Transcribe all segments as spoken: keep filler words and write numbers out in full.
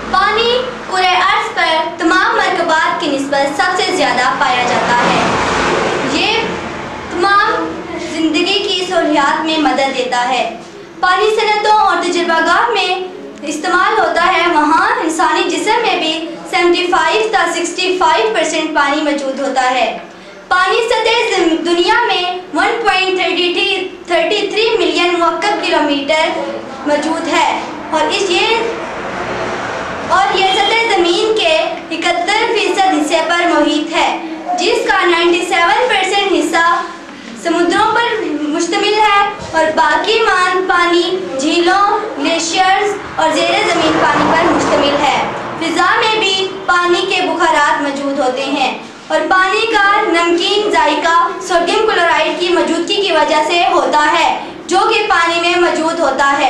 पानी पूरे अर्थ पर तमाम मरकबात की निस्बत सबसे ज़्यादा पाया जाता है। ये तमाम ज़िंदगी की सहूलियात में मदद देता है। पानी सनतों और तजुर्बागाह में इस्तेमाल होता है, वहाँ इंसानी जिस्म में भी पचहत्तर ता पैंसठ परसेंट पानी मौजूद होता है। पानी सतह दुनिया में एक पॉइंट तीन तीन मिलियन मुकअब किलोमीटर मौजूद है और इस ये और ये सतह ज़मीन के इकहत्तर फीसद हिस्से पर मुहित है, जिसका सत्तानवे परसेंट हिस्सा समुद्रों पर मुश्तमिल है और बाकी मान पानी झीलों, ग्लेशियर्स और ज़ेरे ज़मीन पानी पर मुश्तमिल है। फिज़ा में भी पानी के बुखारात मौजूद होते हैं और पानी का नमकीन जायका सोडियम क्लोराइड की मौजूदगी की वजह से होता है, जो कि पानी में मौजूद होता है।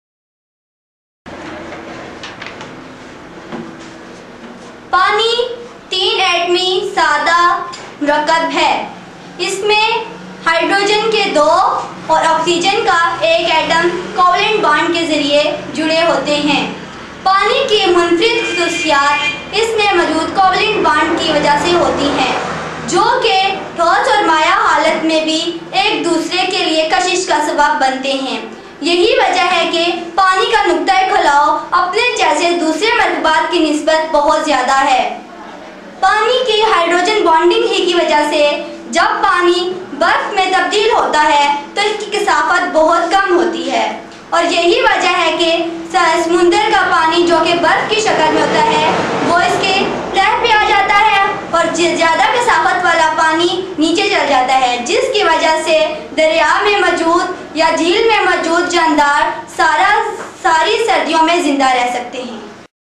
पानी तीन एटमी सादा मुरक्कब है। इसमें हाइड्रोजन के दो और ऑक्सीजन का एक एटम कोवलेंट बॉन्ड के जरिए जुड़े होते हैं। पानी की मुनफरिद खुसूसियात इसमें मौजूद कोवलेंट बॉन्ड की वजह से होती हैं, जो कि ठोस और माया हालत में भी एक दूसरे के लिए कशिश का सबब बनते हैं। यही वजह है कि पानी का नुक्ता खुलाव अपने जैसे दूसरे मरकबात की निस्बत बहुत ज़्यादा है। पानी की हाइड्रोजन बॉन्डिंग ही की वजह से जब पानी बर्फ में तब्दील होता है तो इसकी कसाफत बहुत कम होती है और यही वजह है कि समुंदर का पानी जो कि बर्फ की शक्ल में होता है वो इसके तह पे आ जाता है और ज़्यादा कसाफत वाला पानी नीचे चल जाता है, जिसकी वजह से दरिया में मौजूद या झील में मौजूद जानदार सारा सारी सर्दियों में जिंदा रह सकते हैं।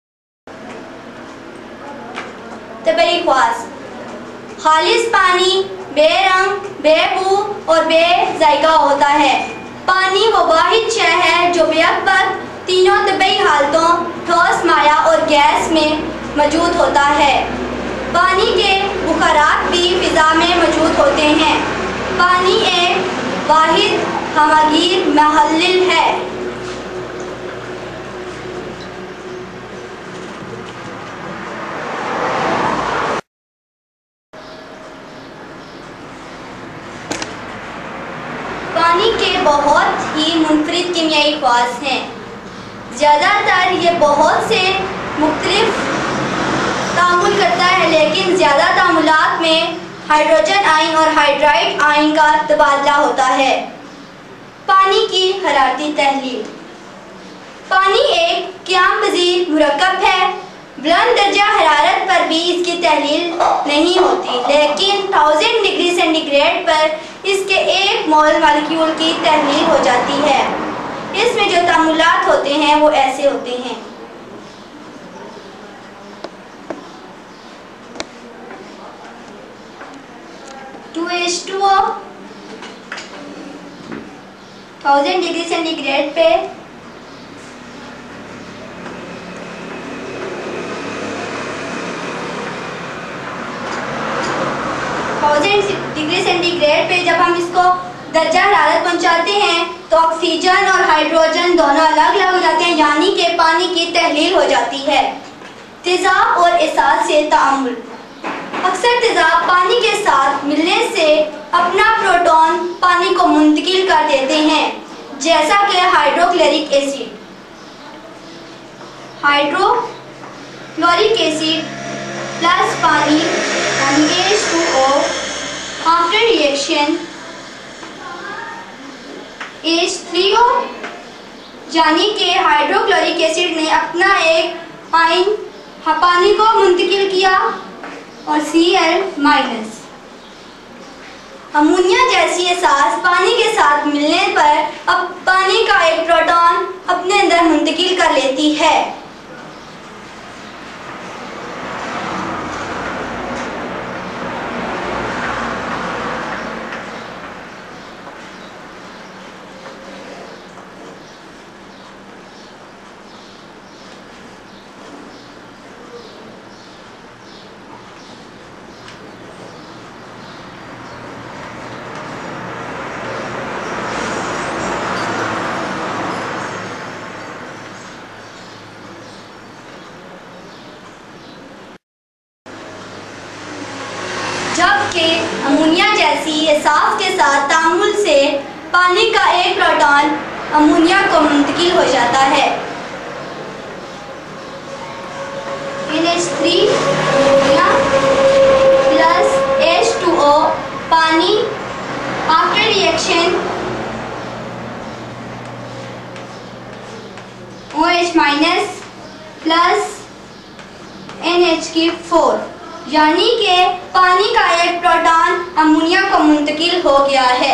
तबई ख्वास खालिस पानी बेरंग, बेबू और बेजायका होता है। पानी वो वाहिद शय है जो बेअकबर तीनों तबई हालतों ठोस, माया और गैस में मौजूद होता है। पानी के बुखारात भी फिजा में मौजूद होते हैं। पानी एक वाहिद हवागीर महल्लिल है। पानी के बहुत ही मुनफरिद कीमियाई ख्वास हैं। ज़्यादातर ये बहुत से मुख्तलिफ तामुल करता है, लेकिन ज़्यादा तामुलात में हाइड्रोजन आयन और हाइड्राइड आयन का तबादला होता है। पानी की हरारती तहलील। पानी एक क़याम पज़ीर मुरक्कब है। बुलंद दर्जा हरारत पर भी इसकी तहलील नहीं होती, लेकिन थाउजेंड डिग्री सेंटीग्रेड पर इसके एक मोल मॉलिक्यूल की तहलील हो जाती है। इसमें जो तामुलात होते हैं वो ऐसे होते हैं। Two H two O thousand degree centigrade पे थाउजेंड डिग्री सेंटीग्रेड पे जब हम इसको दर्जा हरारत पहुंचाते हैं तो ऑक्सीजन और हाइड्रोजन दोनों अलग अलग हो जाते हैं, यानी कि पानी की तहलील हो जाती है। तेजाब और एसास से तामुल। अक्सर तेजाब पानी के साथ मिलने से अपना प्रोटॉन पानी को मुंतकिल कर देते हैं, जैसा कि hydrochloric acid. Hydrochloric acid plus पानी H two O after reaction H three O, यानी कि हाइड्रोक्लोरिक एसिड ने अपना एक आयन पानी को मुंतकिल किया और सी एल माइनस। अमोनिया जैसी एसास पानी के साथ मिलने पर अब पानी का एक प्रोटॉन अपने अंदर मुंतकिल कर लेती है। अमोनिया जैसी एसाफ के साथ तामुल से पानी का एक प्रोटॉन अमोनिया को मुंतकिल हो जाता है। N H three plus H two O पानी after reaction O H minus plus N H की फोर, यानी कि पानी का एक प्रोटॉन अमोनिया को मुंतकिल हो गया है।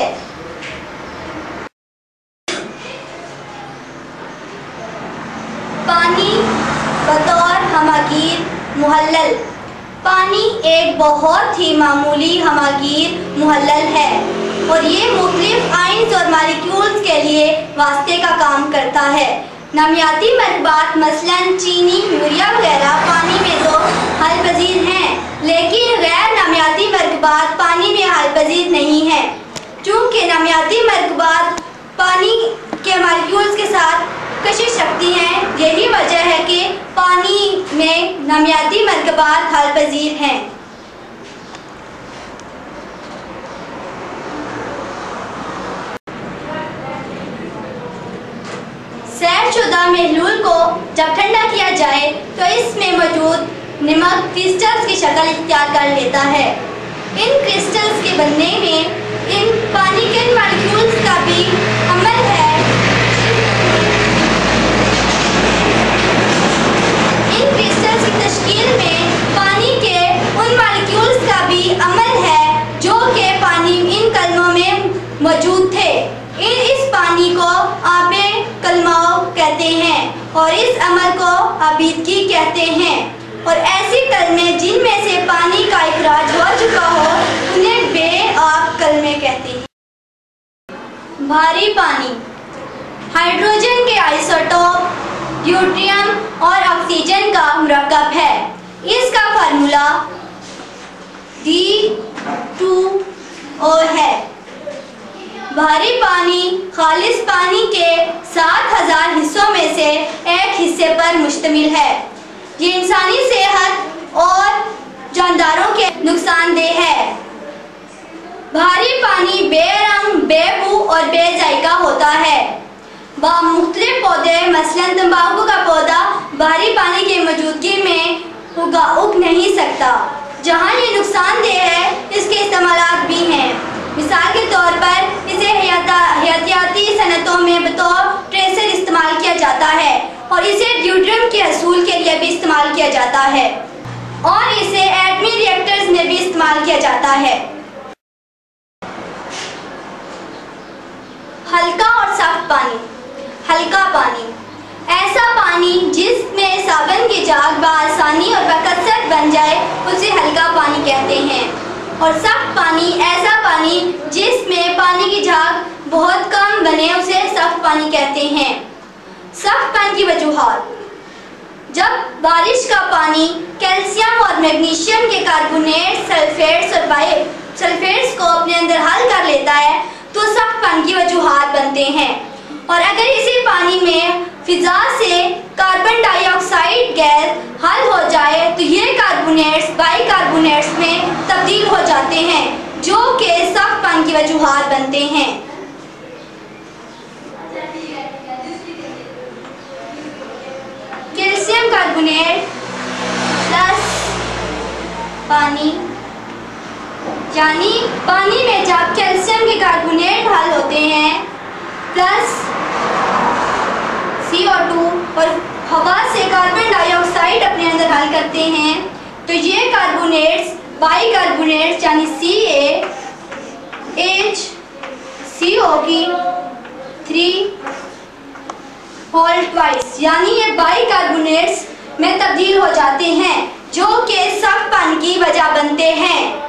पानी बतौर हमागीर मुहल्लल। पानी एक बहुत ही मामूली हमागीर मुहल्लल है और ये मुख्तलिफ आयन्स और मॉलिक्यूल्स के लिए वास्ते का काम करता है। नमियाती मरकबात मसलन चीनी, यूरिया वगैरह पानी में तो हल पजीर हैं, लेकिन गैर नमियाती मरकबात पानी में हल पजीर नहीं है। चूँकि नमियाती मरकबात पानी के मॉलिक्यूल्स के साथ कशिश रखती हैं, यही वजह है कि पानी में नमियाती मरकबात हल पजीर हैं। सैरशुदा महलूल को जब ठंडा किया जाए तो इसमें मौजूद नमक क्रिस्टल्स की शक्ल इख्तियार कर लेता है। इन क्रिस्टल्स के बनने में इन पानी के मॉलिक्यूल्स का भी अमल है। इन क्रिस्टल्स की तश्कील में पानी के उन मॉलिक्यूल्स का भी अमल है जो कि पानी इन कलमों में मौजूद थे। इन इस पानी को आबे कलमाओ कहते हैं और इस अमल को आबीदगी कहते हैं। और ऐसी कलमे जिनमें से पानी का इखराज हो चुका हो उन्हें बेआब कलमे कहते हैं। भारी पानी हाइड्रोजन के आइसोटोप ड्यूटेरियम और ऑक्सीजन का मुरक्कब है। इसका फार्मूला डी टू ओ है। भारी पानी खालिस पानी के सात हजार हिस्सों में से एक हिस्से पर मुश्तमिल है। ये इंसानी सेहत और जानदारों के नुकसानदेह है। भारी पानी बेरंग, बेबू और बेजायका होता है। वह मुख्तलिफ पौधे मसलन तंबाकू का पौधा भारी पानी की मौजूदगी में उगा उग नहीं सकता। जहाँ ये नुकसानदेह है, इसके इस्तेमालात भी हैं। मिसाल के तौर पर इसे हयातियाती सनतों में बतौर ट्रेसर इस्तेमाल किया जाता है और इसे ड्यूटेरियम के हसूल के लिए भी इस्तेमाल किया जाता है और इसे एटमी रिएक्टर्स में भी इस्तेमाल किया जाता है। हल्का और सख्त पानी। हल्का पानी ऐसा पानी जिसमें साबुन की झाग बआसानी और बकसरत बन जाए उसे हल्का पानी कहते हैं। और सख्त पानी ऐसा पानी जिसमें पानी की झाग बहुत कम बने उसे सख्त पानी कहते हैं। सख्त पानी की वजूहात: जब बारिश का पानी कैल्शियम और मैग्नीशियम के कार्बोनेट, सल्फेट्स और बाई सल्फेट्स को अपने अंदर हल कर लेता है तो सख्त पानी की वजूहात बनते हैं। और अगर इसी पानी में फिजा से कार्बन डाइऑक्साइड गैस हल हो जाए तो ये कार्बोनेट्स बाइकार्बोनेट्स में तब्दील हो जाते हैं जो कि सख्त पानी की वजूहात बनते हैं। कैल्शियम कार्बोनेट प्लस पानी, यानी पानी में जब कैल्शियम के कार्बोनेट हल होते हैं प्लस सी ओ टू और हवा से कार्बन डाइऑक्साइड अपने अंदर हल करते हैं तो ये कार्बोनेट्स बाइकार्बोनेट्स यानी सी ए एच सी ओ की थ्री होल ट्वाइस यानी ये बाइकार्बोनेट्स में तब्दील हो जाते हैं जो कि सख्त पानी की वजह बनते हैं।